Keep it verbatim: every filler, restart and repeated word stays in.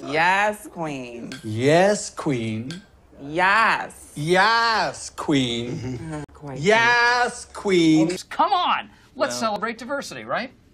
Yes, queen. Yes, queen. Yes. Yes, queen. Quite Yes, queen. Come on, let's celebrate diversity, right?